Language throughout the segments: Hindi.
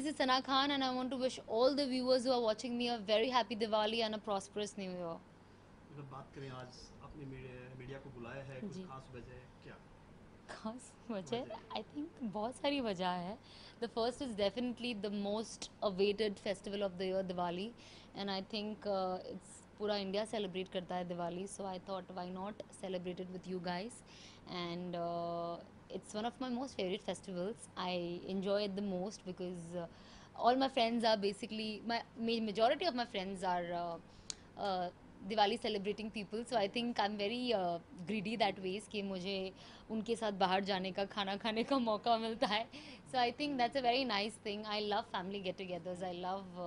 is Sana Khan and I want to wish all the viewers who are watching me a very happy Diwali and a prosperous New Year. अगर बात करें आज आपने मीडिया को बुलाया है, कुछ जी खास वजह है क्या? खास वजह वजह आई थिंक बहुत सारी वजह है. The first is definitely the most awaited festival of the year Diwali and I think it's पूरा इंडिया सेलिब्रेट करता है Diwali, so I thought why not celebrate it with you guys. And it's one of my most favorite festivals. I enjoy it the most because all my friends are basically majority of my friends are uh, Diwali celebrating people. So I think I'm very greedy that ways कि मुझे उनके साथ बाहर जाने का खाना खाने का मौका मिलता है. So I think that's a very nice thing. I love family get-togethers. I love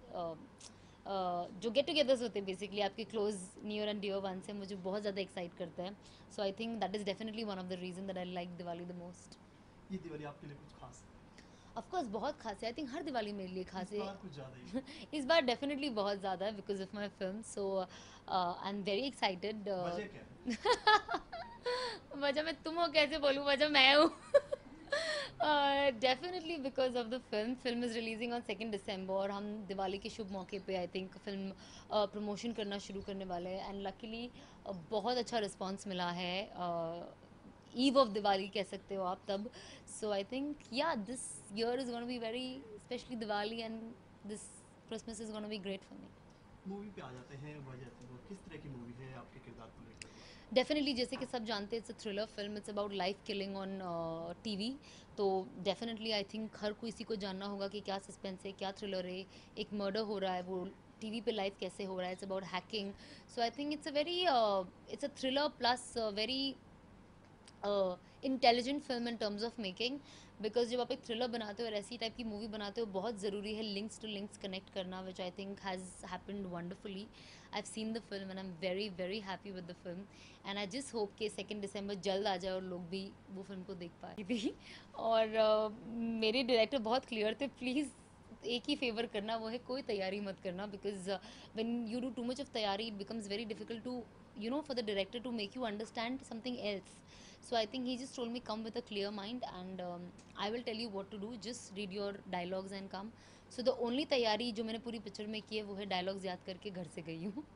जो गेट टुगेदर्स होते हैं बेसिकली आपके close near and dear one से मुझे बहुत ज़्यादा एक्साइट करते हैं. So I think that is definitely one of the reason that I like Diwali the most. ये दिवाली आपके लिए कुछ खास है? ऑफ कोर्स बहुत खास है. आई थिंक हर दिवाली मेरे लिए खास इस है. बार कुछ ज़्यादा ही इस बार डेफिनेटली बहुत ज़्यादा है because of my film. So I am very excited. वजह क्या है? वजह मैं तुम हो कैसे बोलूँ, वजह मैं हूँ. Definitely because of the film is releasing on 2 December और हम दिवाली के शुभ मौके पे आई थिंक फिल्म प्रमोशन करना शुरू करने वाले हैं. एंड लकीली बहुत अच्छा रिस्पॉन्स मिला है. ईव ऑफ दिवाली कह सकते हो आप तब. So I think yeah this year is gonna be very specially Diwali and this Christmas is gonna be great for me. Movie पे आ जाते हैं वजह से, वो किस तरह की मूवी है आपके किरदार को लेकर? डेफिनेटली जैसे कि सब जानते हैं it's a thriller film. It's about life killing on TV. तो डेफिनेटली आई थिंक हर किसी को जानना होगा कि क्या सस्पेंस है, क्या थ्रिलर है. एक मर्डर हो रहा है, वो टीवी पे लाइव कैसे हो रहा है. It's about hacking. So I think it's a thriller plus very intelligent film in terms of making. Because जब आप एक थ्रिलर बनाते हो और ऐसी टाइप की मूवी बनाते हो बहुत ज़रूरी है लिंक्स टू लिंक्स कनेक्ट करना, which I think has happened wonderfully. I have seen the film and I am very very happy with the film. And I just hope कि 2 दिसंबर जल्द आ जाए और लोग भी वो फिल्म को देख पाए भी. और मेरे डायरेक्टर बहुत क्लियर थे, प्लीज़ एक ही फेवर करना, वो है कोई तैयारी मत करना. Because when you do too much of तैयारी it becomes very difficult to for the director to make you understand something else. So I think he just told me come with a clear mind and I will tell you what to do, just read your dialogues and come. So the only तैयारी जो मैंने पूरी पिक्चर में की है वो है डायलॉग्स याद करके घर से गई हूँ.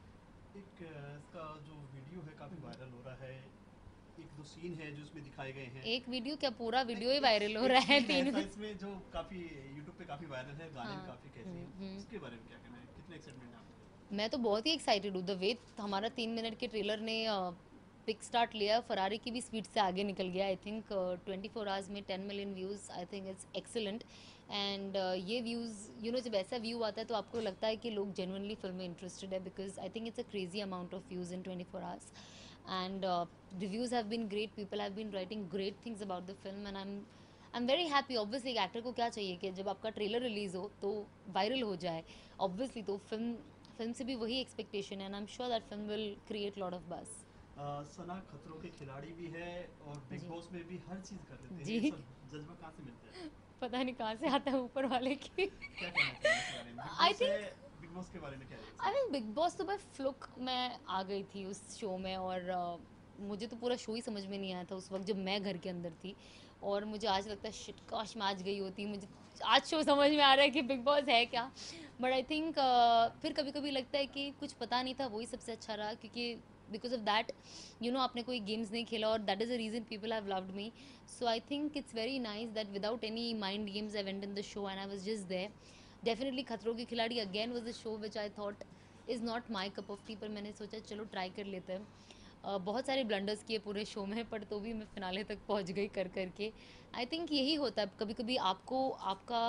एक इसका जो वीडियो है काफ़ी वायरल हो रहा है, एक दो सीन है जो इसमें दिखाए गए हैं. एक वीडियो क्या पूरा वीडियो ही वायरल हो एक रहा है. सीन 3 ऐसा इसमें जो काफ़ी यूट्यूब पे काफ़ी वायरल है, गाने भी काफ़ी कैसे हैं, उसके बारे में क्या कहना है? कितने एक्साइटमेंट है आपको? मैं तो बहुत ही एक्साइटेड हूँ. द वे हमारा 3 मिनट के ट्रेलर ने पिक स्टार्ट लिया, फरारी की भी स्पीड से आगे निकल गया. आई थिंक 24 आवर्स में 10 million views. I think it's excellent. And ये व्यूज़ जब ऐसा व्यू आता है तो आपको लगता है कि लोग जेनुइनली फिल्म में इंटरेस्टेड है. Because I think it's a crazy amount of views in 24 hours. And reviews have been great. People have been writing great things about the film and I am very happy. Obviously एक एक्टर को क्या चाहिए कि जब आपका ट्रेलर रिलीज़ हो तो वायरल हो जाए. ऑब्वियसली तो फिल्म से भी वही एक्सपेक्टेशन है and I am sure that film will create lot of buzz. Sana Khatron ke खिलाड़ी भी है और बिग बॉस में भी हर चीज़ कर लेते हैं. जी. ये सब जज्बा कहाँ से मिलता है? पता नहीं कहाँ से आता है ऊपर वाले की. क्या कहना चाहिए इस बारे में? आई थिंक बिग बॉस के बारे में क्या है? आई थिंक बिग बॉस तो बाय फ्लुक मैं आ गई थी उस शो में और मुझे तो पूरा शो ही समझ में नहीं आया था उस वक्त जब मैं घर के अंदर थी. और मुझे आज लगता है शिट काश मैं आज गई होती. मुझे आज शो समझ में आ रहा है कि बिग बॉस है क्या. बट आई थिंक फिर कभी कभी लगता है कि कुछ पता नहीं था वही सबसे अच्छा रहा. क्योंकि बिकॉज ऑफ दैट आपने कोई गेम्स नहीं खेला और that is the reason people have loved me. So I think it's very nice that without any mind games I went in the show and I was just there. Definitely Khatron ke Khiladi again was the show which I thought is not my cup of tea. पर मैंने सोचा चलो ट्राई कर लेते हैं. बहुत सारे ब्लंडर्स किए पूरे शो में पर तो भी मैं फिनाले तक पहुंच गई कर करके. आई थिंक यही होता है कभी कभी आपको आपका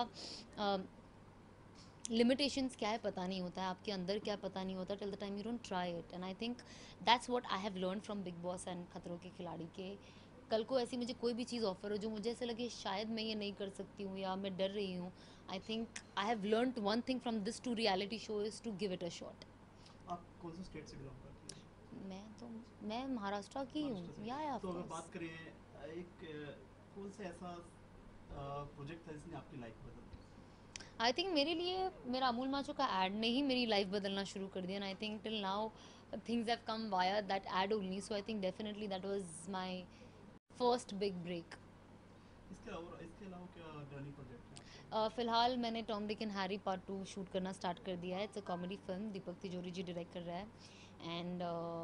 लिमिटेशंस क्या है पता नहीं होता है, आपके अंदर क्या पता नहीं होता till the time you don't try it. And I think that's what I have learn from Bigg Boss and Khatron ke खिलाड़ी के. कल को ऐसी मुझे कोई भी चीज़ ऑफर हो जो मुझे ऐसे लगे शायद मैं ये नहीं कर सकती हूँ या मैं डर रही हूँ, I think I have learn one thing from this two reality show is to give it a shot. आप कौन से स्टेट से बिलोंग करती हैं? मैं महाराष्ट्र की हूँ. या तो अगर बात करें एक कौन सा ऐसा प्रोजेक्ट था जिसने आपकी लाइफ बदल दी? आई थिंक मेरे लिए मेरा अमूल माचो का एड ने ही मेरी लाइफ बदलना शुरू कर दिया. I think till now things have come via that ad only. So I think definitely that was my first big break. इसके अलावा क्या रनिंग प्रोजेक्ट है? फ़िलहाल मैंने Tom Dick and Harry part 2 shoot करना स्टार्ट कर दिया है। It's a comedy film, Deepak Tijori ji direct कर रहा है। And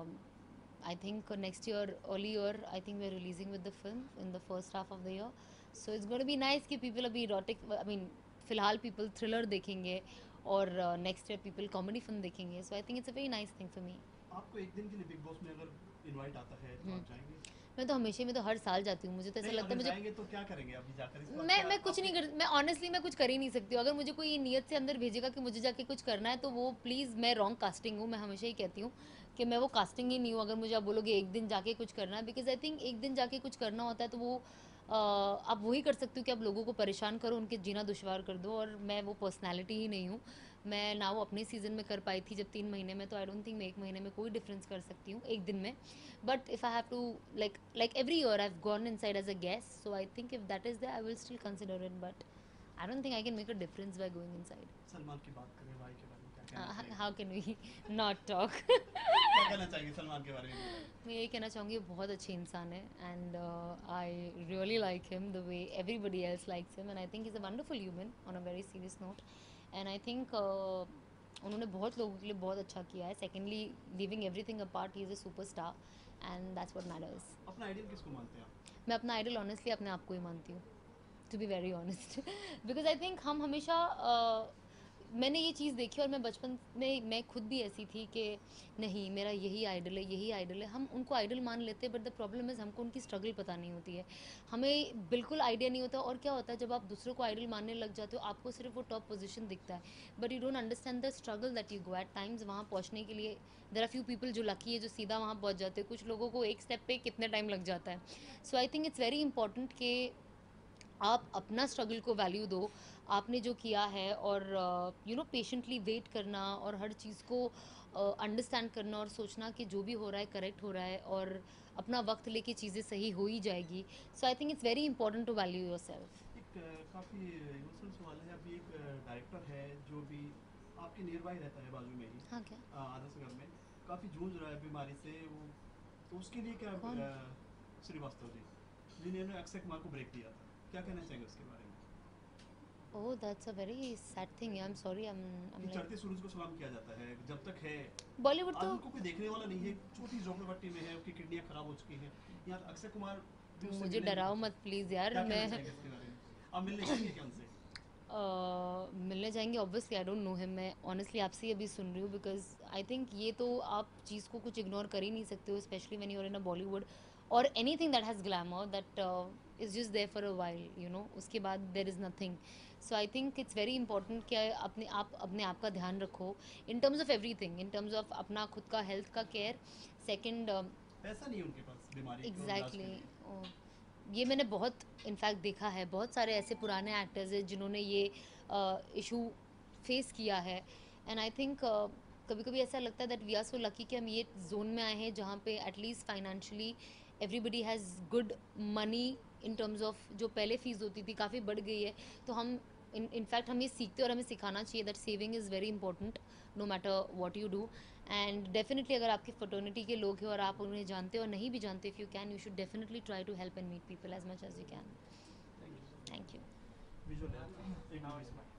I think next year, early year, I think we are releasing with the film in the first half of the year. So it's gonna be nice कि पीपल अभी इरोटिक, आई मीन फ़िलहाल पीपल थ्रिलर देखेंगे और next year people comedy film देखेंगे। So I think it's a very nice thing for me. आपको एक दिन के लिए बिग बॉस में अगर इनवाइट आता है तो आप जाएंगे? मैं तो हमेशा, मैं तो हर साल जाती हूँ। मुझे तो ऐसा नहीं, लगता है अगर मुझे, जाएंगे तो क्या करेंगे अभी जाकर इस बार? मैं कुछ नहीं कर, मैं ऑनेस्टली मैं कुछ कर ही नहीं सकती हूँ। अगर मुझे कोई नियत से अंदर भेजेगा कि मुझे जाके कुछ करना है, तो वो प्लीज़, मैं रॉन्ग कास्टिंग हूँ। मैं हमेशा ही कहती हूँ कि मैं वो कास्टिंग ही नहीं हूँ। अगर मुझे आप बोलोगे एक दिन जाके कुछ करना है, बिकॉज आई थिंक एक दिन जाके कुछ करना होता है तो वो आप वही कर सकते हो कि आप लोगों को परेशान करो, उनके जीना दुश्वार कर दो। और मैं वो पर्सनैलिटी ही नहीं हूँ। मैं ना वो अपने सीज़न में कर पाई थी जब 3 महीने में, तो आई डोंट थिंक मैं 1 महीने में कोई डिफरेंस कर सकती हूँ एक दिन में। But if I have to, like every year I've gone inside as a guest, so I think if that is there, I will still consider it. But I don't think I can make a difference by going inside. Salman की बात करें, भाई के बारे में क्या कहना चाहेंगे? How can we not talk? क्या कहना चाहेंगे सलमान के बारे में बताइए? मैं ये कहना चाहूँगी, वो बहुत अच्छे इंसान है। And I really like him the way everybody else likes him, and I think is a wonderful human on a very serious note. And I think उन्होंने बहुत लोगों के लिए बहुत अच्छा किया है। Secondly, leaving everything apart, he is a super star, and that's what matters. अपना आइडियल किसको मानते हैं आप? मैं अपना आइडल ऑनेस्टली अपने आप को ही मानती हूँ, to be very honest. Because I think हम हमेशा मैंने ये चीज़ देखी, और मैं बचपन में मैं खुद भी ऐसी थी कि नहीं, मेरा यही आइडल है, यही आइडल है। हम उनको आइडल मान लेते हैं, बट द प्रॉब्लम इज़ हमको उनकी स्ट्रगल पता नहीं होती है। हमें बिल्कुल आइडिया नहीं होता। और क्या होता है, जब आप दूसरों को आइडल मानने लग जाते हो, आपको सिर्फ वो टॉप पोजीशन दिखता है, but you don't understand the struggle that you go at times वहाँ पहुँचने के लिए। देर आर फ्यू पीपल जो लकी है, जो सीधा वहाँ पहुँच जाते हैं। कुछ लोगों को एक स्टेप पे कितने टाइम लग जाता है। So I think it's very important कि आप अपना स्ट्रगल को वैल्यू दो, आपने जो किया है। और यू नो, पेशेंटली वेट करना और हर चीज़ को अंडरस्टैंड करना और सोचना कि जो भी हो रहा है करेक्ट हो रहा है, और अपना वक्त लेके चीज़ें सही हो ही जाएगी। So I think it's very important to value yourself. एक काफ़ी इमोशनल सवाल है। अभी एक डायरेक्टर है जो भी आपके नियर बाई रहता है, बाजू में ही, हाँ, क्या? आदर्श नगर में, काफ़ी जूझ रहा है बीमारी से वो। तो उसके लिए क्या कौन? श्रीवास्तव जी, जिन्होंने अक्षय कुमार को ब्रेक दिया था, क्या कहना चाहेंगे उसके बारे में? Oh, that's a very sad thing. I am sorry, I am कि लाइक, चढ़ते सूरज को सलाम किया जाता है जब तक है। बॉलीवुड आज तो, उनको कोई देखने वाला नहीं है, छोटी झोपड़पट्टी में है, उसकी किडनियां खराब हो चुकी हैं। यहाँ अक्षय कुमार भी उससे मुझे मिलने नहीं डराओ पहुंचे। मत प्लीज़ यार। क्या मैं कहना चाहेंगे इसके बारे में? आप मिलने जाएंगे क्या उनसे? मिलने जाएंगे obviously. I don't know him. मैं ऑनेस्टली आपसे ही अभी सुन रही हूँ, बिकॉज आई थिंक ये तो आप चीज़ को कुछ इग्नोर कर ही नहीं सकते हो, specially when you are in a Bollywood और anything that has glamour, that is just there for a while, you know. उसके बाद there is nothing. So I think it's very important कि अपने आप का ध्यान रखो, in terms of everything, in terms of अपना खुद का हेल्थ का केयर। सेकेंड, पैसा नहीं है उनके पास बीमारी को इलाज के लिए। एग्जैक्टली, ये मैंने बहुत इनफैक्ट देखा है। बहुत सारे ऐसे पुराने एक्टर्स हैं जिन्होंने ये इशू फेस किया है। एंड आई थिंक कभी कभी ऐसा लगता है that we are so lucky कि हम ये जोन में आए हैं जहाँ पे at least financially everybody has good money. In terms of जो पहले फीस होती थी काफ़ी बढ़ गई है। तो हम इनफैक्ट हम ये सीखते और हमें सिखाना चाहिए that saving is very important, no matter what you do. And definitely अगर आपकी फ्रेटर्निटी के लोग हैं और आप उन्हें जानते हो और नहीं भी जानते, if you can, you should definitely try to help and meet people as much as you can. Thank you so thank you. Much. Visual है एक नाउ इसमें।